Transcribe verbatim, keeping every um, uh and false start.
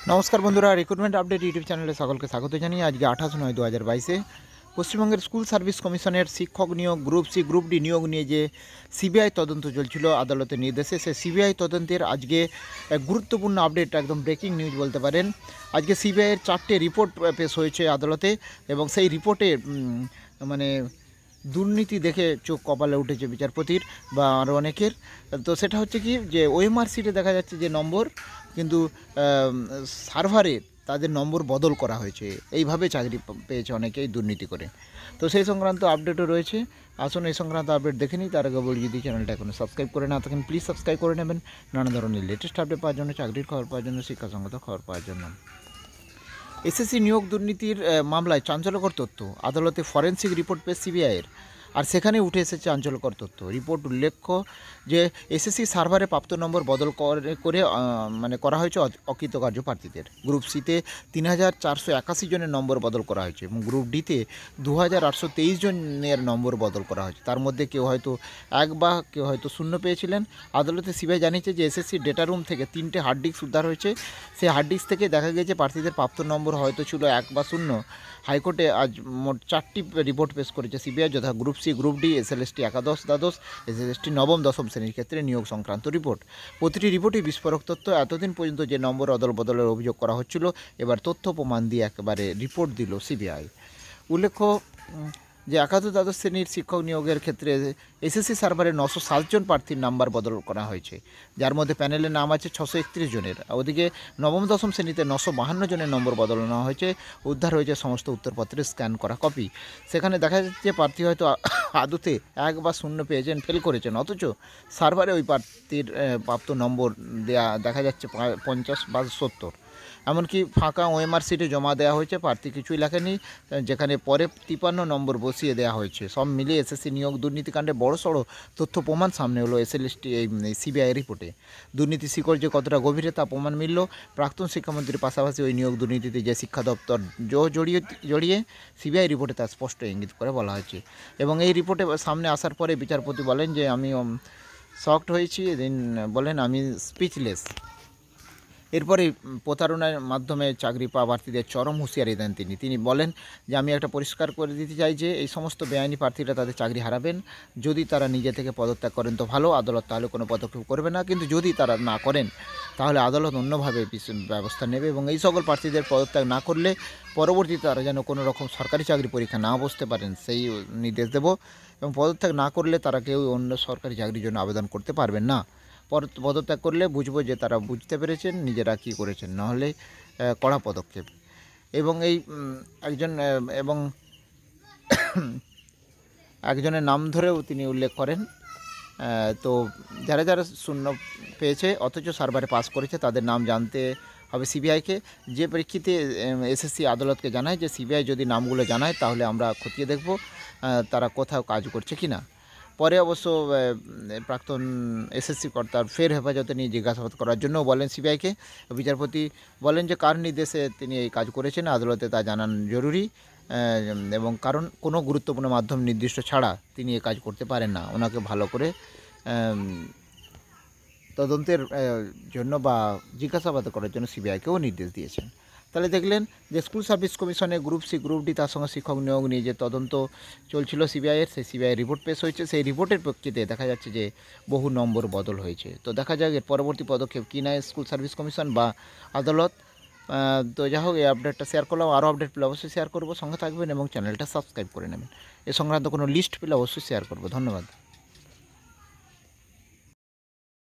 নমস্কার বন্ধুরা, recruitment update YouTube চ্যানেলে সকলকে স্বাগত জানিয়ে আজকে আঠাশ নয় দু হাজার বাইশে পশ্চিমবঙ্গের স্কুল সার্ভিস কমিশনের শিক্ষক নিয়োগ গ্রুপ সি গ্রুপ ডি নিয়োগ নিয়ে যে সিবিআই তদন্ত চলছিল আদালতের নির্দেশে, সে সিবিআই তদন্তের আজকে গুরুত্বপূর্ণ আপডেট, একদম ব্রেকিং নিউজ বলতে পারেন। আজকে সিবিআইয়ের চারটে রিপোর্ট পেশ হয়েছে আদালতে এবং সেই রিপোর্টে মানে দুর্নীতি দেখে চোখ কপালে উঠেছে বিচারপতির বা আরও অনেকের। তো সেটা হচ্ছে কি, যে ওএমআর সিটে দেখা যাচ্ছে যে নম্বর, কিন্তু সার্ভারে তাদের নম্বর বদল করা হয়েছে, এইভাবে চাকরি পেয়েছে অনেকেই দুর্নীতি করে। তো সেই সংক্রান্ত আপডেটও রয়েছে। আসুন এই সংক্রান্ত আপডেট দেখে নিই। তার আগে বলি, যদি চ্যানেলটা এখনো সাবস্ক্রাইব করে না থাকেন প্লিজ সাবস্ক্রাইব করে নেবেন, নানা ধরনের লেটেস্ট আপডেট পাওয়ার জন্য, চাকরির খবর পাওয়ার জন্য, শিক্ষাসংগত খবর পাওয়ার জন্য। এসএসসি নিয়োগ দুর্নীতির মামলায় চাঞ্চল্যকর তথ্য, আদালতে ফরেনসিক রিপোর্ট পেশ সিবিআইয়ের, আর সেখানে উঠে এসেছে চাঞ্চল্যকর তথ্য। রিপোর্ট উল্লেখ্য যে এসএসসি সার্ভারে প্রাপ্ত নম্বর বদল করে মানে করা হয়েছে অকৃতকার্য প্রার্থীদের। গ্রুপ সিতে তিন হাজার চারশো একাশি জনের নম্বর বদল করা হয়েছে এবং গ্রুপ ডিতে দু হাজার আটশো তেইশ জনের নম্বর বদল করা হয়েছে। তার মধ্যে কেউ হয়তো এক বা কেউ হয়তো শূন্য পেয়েছিলেন। আদালতে সিবিআই জানিয়েছে যে এসএসসি ডেটা রুম থেকে তিনটে হার্ড ডিস্ক উদ্ধার হয়েছে। সেই হার্ড ডিস্ক থেকে দেখা গেছে প্রার্থীদের প্রাপ্ত নম্বর হয়তো ছিল এক বা শূন্য। হাইকোর্টে আজ মোট চারটি রিপোর্ট পেশ করেছে সিবিআই, যথা group C, group D, SLST একাদশ দ্বাদশ, এসএলএসটি নবম দশম শ্রেণীর ক্ষেত্রে নিয়োগ সংক্রান্ত রিপোর্ট। প্রতিটি রিপোর্টই বিস্ফোরক তথ্য। এতদিন পর্যন্ত যে নম্বর অদল বদলের অভিযোগ করা হচ্ছিল, এবার তথ্য প্রমাণ দিয়ে একেবারে রিপোর্ট দিল সিবিআই। উল্লেখ্য যে একাদশ দ্বাদশ শ্রেণীর শিক্ষক নিয়োগের ক্ষেত্রে এসএসসি সার্ভারে নশো সাতজন প্রার্থীর নাম্বার বদল করা হয়েছে, যার মধ্যে প্যানেলের নাম আছে ছশো একত্রিশ জনের। ওদিকে নবম দশম শ্রেণীতে নশো বাহান্ন জনের নম্বর বদল নেওয়া হয়েছে। উদ্ধার হয়েছে সমস্ত উত্তরপত্রের স্ক্যান করা কপি। সেখানে দেখা যাচ্ছে প্রার্থী হয়তো আদতে এক বা শূন্য পেয়েছেন, ফেল করেছেন, অথচ সার্ভারে ওই প্রার্থীর প্রাপ্ত নম্বর দেয়া দেখা যাচ্ছে পঞ্চাশ বা সত্তর। এমনকি ফাঁকা ওএমআর সিটে জমা দেওয়া হয়েছে, প্রার্থী কিছুই লেখেনি, যেখানে পরে তিপান্ন নম্বর বসিয়ে দেওয়া হয়েছে। সব মিলিয়ে এসএসসি নিয়োগ দুর্নীতিকাণ্ডে বড় সড়ো তথ্য প্রমাণ সামনে হলো এসএলএসটি এই সিবিআই রিপোর্টে। দুর্নীতি শিকড় যে কতটা গভীরে তা প্রমাণ মিলল। প্রাক্তন শিক্ষামন্ত্রীর পাশাপাশি ওই নিয়োগ দুর্নীতিতে যে শিক্ষা দপ্তর জড়িয়ে জড়িয়ে সিবিআই রিপোর্টে তা স্পষ্ট ইঙ্গিত করে বলা হয়েছে। এবং এই রিপোর্টে সামনে আসার পরে বিচারপতি বলেন যে আমি শকড হয়েছি, দিন বলেন আমি স্পিচলেস। এরপরে প্রতারণার মাধ্যমে চাকরি পাওয়া প্রার্থীদের চরম হুঁশিয়ারি দেন তিনি তিনি বলেন যে আমি একটা পরিষ্কার করে দিতে চাই যে এই সমস্ত বেআইনি প্রার্থীরা তাদের চাকরি হারাবেন। যদি তারা নিজে থেকে পদত্যাগ করেন তো ভালো, আদালত তাহলে কোনো পদক্ষেপ করবে না, কিন্তু যদি তারা না করেন তাহলে আদালত অন্যভাবে ব্যবস্থা নেবে এবং এই সকল প্রার্থীদের পদত্যাগ না করলে পরবর্তীতে তারা যেন কোনো রকম সরকারি চাকরি পরীক্ষা না বসতে পারেন সেই নির্দেশ দেব। এবং পদত্যাগ না করলে তারা কেউ অন্য সরকারি চাকরির জন্য আবেদন করতে পারবেন না। পদত্যাগ করলে বুঝবো যে তারা বুঝতে পেরেছেন নিজেরা কী করেছেন, নাহলে কড়া পদক্ষেপ। এবং এই একজন এবং একজনের নাম ধরেও তিনি উল্লেখ করেন। তো যারা যারা শূন্য পেয়েছে অথচ সার্ভারে পাস করেছে তাদের নাম জানতে হবে সিবিআইকে, যে প্রেক্ষিতে এসএসসি আদালতকে জানায় যে সিবিআই যদি নামগুলো জানায় তাহলে আমরা খতিয়ে দেখব তারা কোথাও কাজ করছে কি না। পরে অবশ্য প্রাক্তন এসএসসি কর্তার ফের হেফাজতে নিয়ে জিজ্ঞাসাবাদ করার জন্য বলেন সিবিআইকে। বিচারপতি বলেন যে কার নির্দেশে তিনি এই কাজ করেছেন আদালতে তা জানান জরুরি, এবং কারণ কোনো গুরুত্বপূর্ণ মাধ্যম নির্দিষ্ট ছাড়া তিনি এই কাজ করতে পারেন না। ওনাকে ভালো করে তদন্তের জন্য বা জিজ্ঞাসাবাদ করার জন্য সিবিআইকেও নির্দেশ দিয়েছেন। তাহলে দেখলেন যে স্কুল সার্ভিস কমিশনে গ্রুপ সি, গ্রুপ ডি, তার সঙ্গে শিক্ষক নিয়োগ নিয়ে যে তদন্ত চলছিল সিবিআইয়ের, সেই সিবিআই রিপোর্ট পেশ হয়েছে। সেই রিপোর্টের প্রেক্ষিতে দেখা যাচ্ছে যে বহু নম্বর বদল হয়েছে। তো দেখা যাক এর পরবর্তী পদক্ষেপ কী নেয় স্কুল সার্ভিস কমিশন বা আদালত। তো যাই হোক, এই আপডেটটা শেয়ার করলাম। আরও আপডেট পেলে অবশ্যই শেয়ার করবো, সঙ্গে থাকবেন এবং চ্যানেলটা সাবস্ক্রাইব করে নেবেন। এ সংক্রান্ত কোনো লিস্ট পেলে অবশ্যই শেয়ার করবো। ধন্যবাদ।